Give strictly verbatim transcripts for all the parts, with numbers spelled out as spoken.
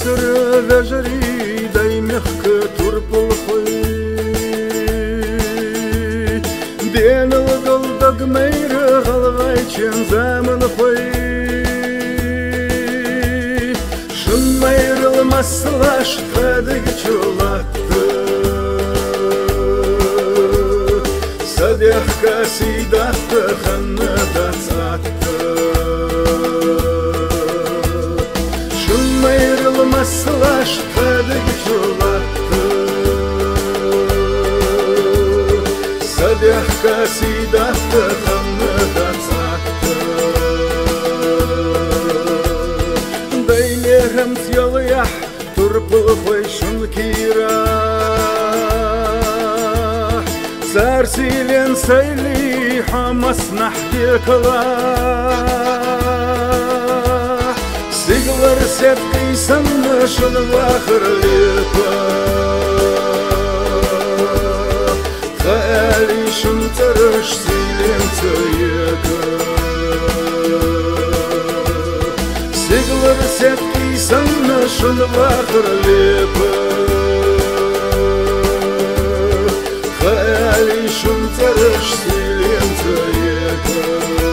шынтыры вәжірі даймеқкі тұрпыл қой. Бен ұлғылдық мәйрі қалғайчен замын қой. Шын майрылмасылаш қадығы чулатты. Садеққа сейдатты қанны да цатты. Ayrılmazlar tadık çulattı. Sadeh kasidattı kanlı da sattı. Daylerim tiyalıyah turpul koyşun kira. Sarsilen sayli hamas nahdi kılar. Сиглар сеткой саннышын вахыр лепа. Хали шынтырыш силен цыека. Сиглар сеткой саннышын вахыр лепа. Хали шынтырыш силен цыека.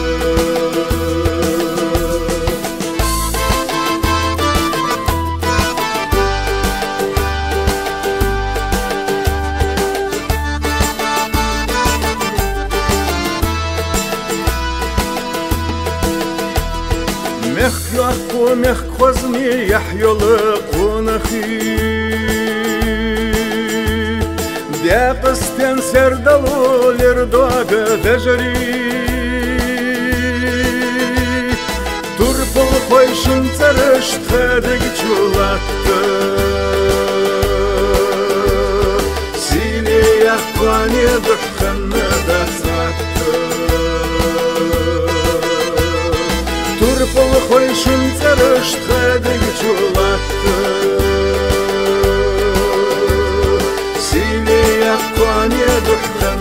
Мех юахку мех козми яхьёлы кунахи. Бяқыстен сердалу лердуага вәжіри. Турпыл қойшын царыш тхадыг чулатты. Силе яхкуане дұхқанны да сатты. Турпыл қойшын царыш тхадыг чулатты. Силе яхкуане дұхқанны